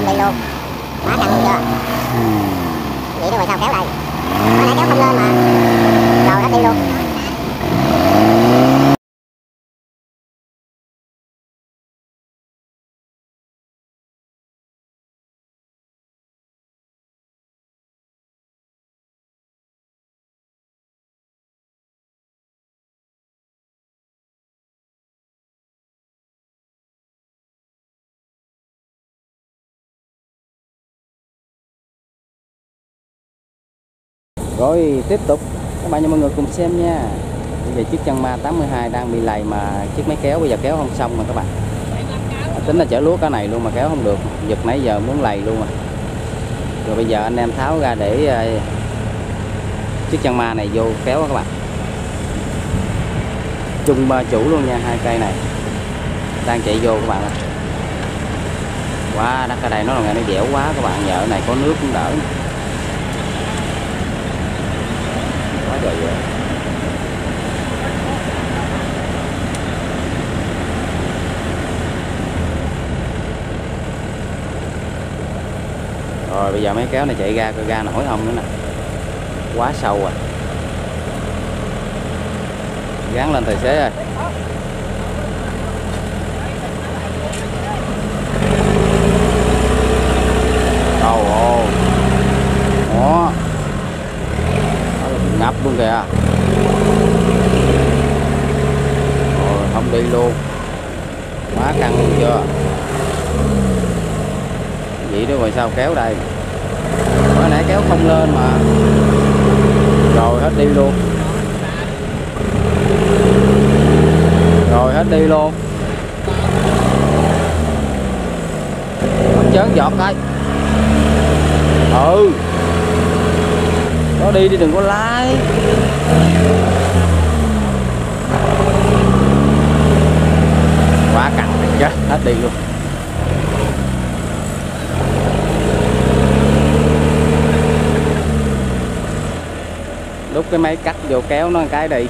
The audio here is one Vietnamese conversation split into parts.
không đi luôn, quá căng luôn chưa? Vậy đó rồi sao kéo đây? Hồi nãy kéo không lên mà, rồi hết đi luôn. Rồi tiếp tục các bạn cho mọi người cùng xem nha. Bây giờ chiếc chân ma 82 đang bị lầy mà chiếc máy kéo bây giờ kéo không xong mà các bạn. Tính là chở lúa cái này luôn mà kéo không được, giật nãy giờ muốn lầy luôn rồi bây giờ anh em tháo ra để chiếc chân ma này vô kéo các bạn. Chung chủ luôn nha, hai cây này đang chạy vô các bạn ơi. Quá đất ở đây nó là ngày nó dẻo quá các bạn, nhờ này có nước cũng đỡ. Quá trời vậy. Rồi bây giờ mấy kéo này chạy ra coi ra nổi không nữa nè, quá sâu rồi. Gắn lên tài xế ơi. Ồ đó, ngập luôn kìa. Rồi không đi luôn, quá căng luôn chưa? Vậy đó rồi sao kéo đây? Hồi nãy kéo không lên mà, rồi hết đi luôn. Rồi hết đi luôn. Không chớn giọt coi. Ừ, có đi đừng có lái. Quá căng chết, hết đi luôn. Lúc cái máy cắt vô kéo nó một cái đi.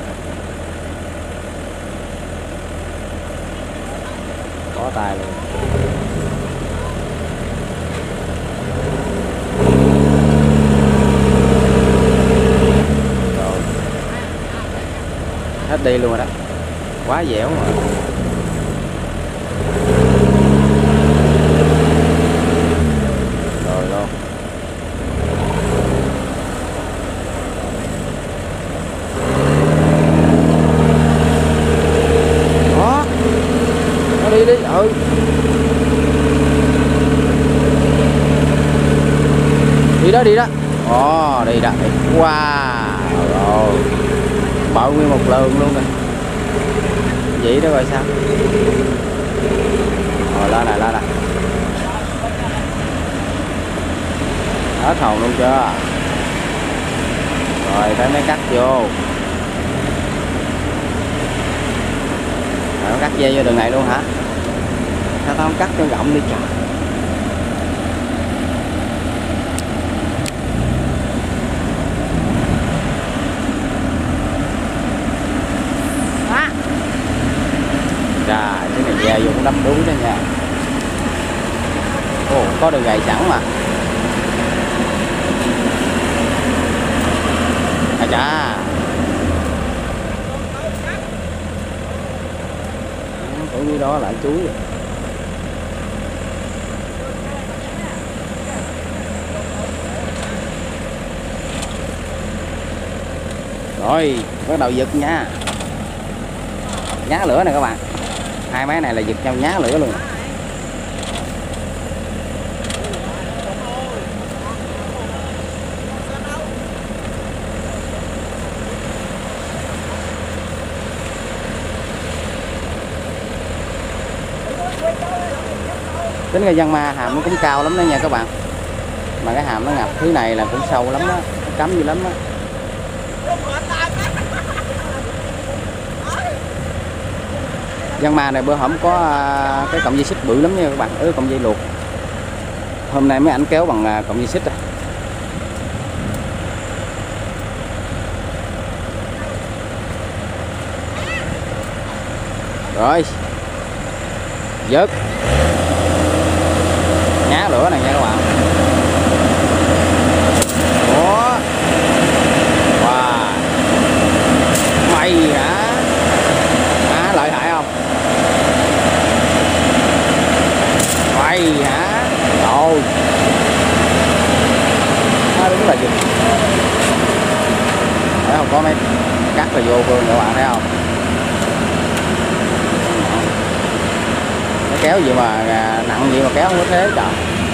Có tài luôn. Rồi. Hết đi luôn rồi đó. Quá dẻo mà. Rồi luôn. Đó. Nó đi đi. Ừ. Đi đó. Ồ, đi đó. Wow. Rồi. Bạo nguyên một lường luôn rồi. Vậy đó rồi sao? Rồi lên này. Hết hồn luôn chưa? Rồi tới máy cắt vô. Rồi nó cắt dây vô đường này luôn hả? Sao tao không cắt cho rộng đi trời. Rồi, cái này dè vô cũng đắp đúng đó nha. Ồ, có đường gầy sẵn mà. À chà. Tưởng như đó là chuối rồi. Rồi, bắt đầu giật nha. Nhá lửa nè các bạn. Hai máy này là giật nhau nhá lửa luôn. Tính ra dân ma hàm nó cũng cao lắm đó nha các bạn. Mà cái hàm nó ngập thứ này là cũng sâu lắm đó, nó cắm dữ lắm đó. Dân ma này bữa hổm có cái cọng dây xích bự lắm nha các bạn, cọng dây luộc. Hôm nay mấy ảnh kéo bằng cọng dây xích à. Rồi. Dớt. Nhá đây hả? Rồi. Đúng là gì? Thấy không, có mấy cắt là vô phương các bạn thấy không? Nó kéo gì mà nặng gì mà kéo không có thế trời.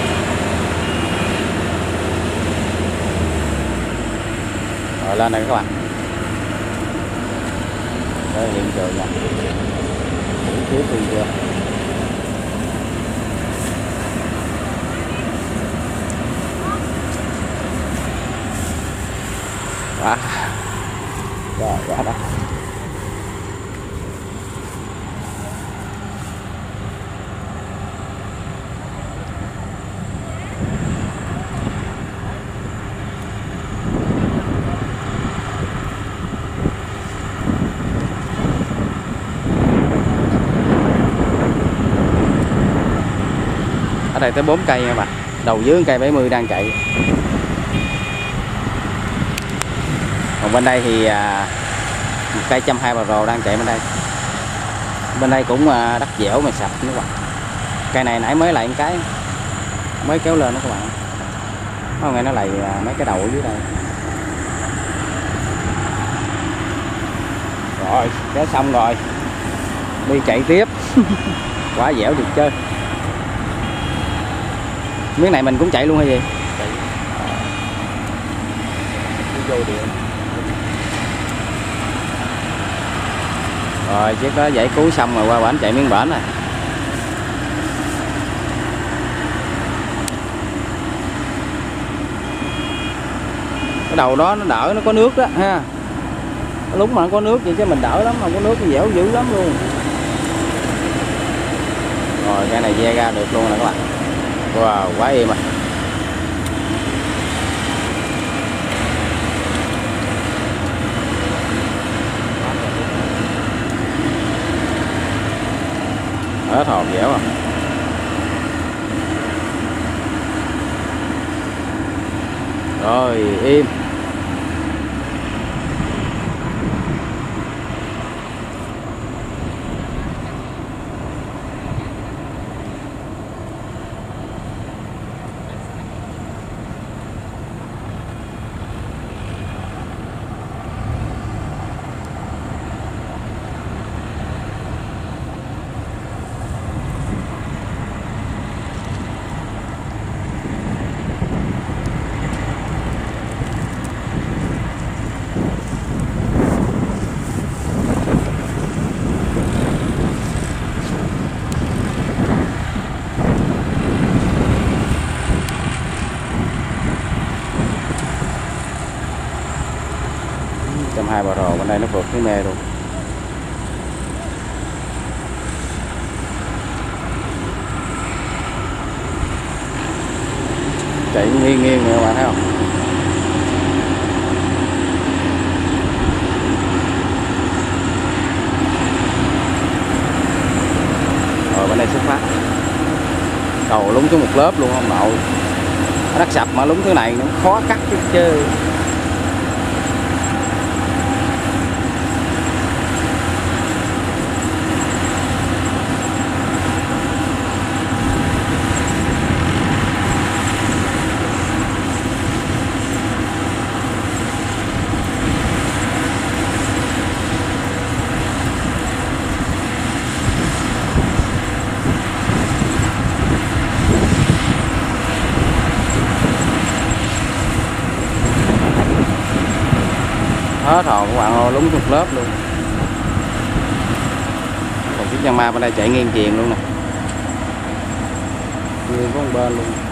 Rồi lên đây các bạn. Đây hiện trường nè. Tiếp đi chưa? Quá. Rồi quá đó. Ở đây tới 4 cây nha bạn. Đầu dưới cây 70 đang chạy. Còn bên đây thì một cây 120 Pro đang chạy bên đây. Bên đây cũng đất dẻo mà sạch nữa các bạn. Cây này nãy mới lại một cái, mới kéo lên đó các bạn. Có nghe nó lại mấy cái đầu ở dưới đây. Rồi kéo xong rồi, đi chạy tiếp. Quá dẻo được chơi. Miếng này mình cũng chạy luôn hay gì? Chạy. Vô điện. Rồi chiếc đó giải cứu xong rồi qua bển chạy miếng bển này. Cái đầu đó nó đỡ, nó có nước đó ha. Lúc mà nó có nước vậy chứ mình đỡ lắm, không có nước thì dẻo dữ lắm luôn. Rồi cái này ve ra được luôn nè các bạn. Wow, quá êm à. Hết hồn dẻo à. Rồi im. Hai bờ rò bên đây nó vượt cái mê luôn. Chạy nghiêng nghiêng nè các bạn thấy không? Rồi bên đây xuất phát. Đầu lúng xuống một lớp luôn không nội. Đất sập mà lúng thứ này nó khó cắt chứ. Hết hồn các bạn ơi, lúng thuộc lớp luôn. Còn chiếc Yanmar bên đây chạy nghiêng chuyền luôn nè, nghiêng có một bên luôn.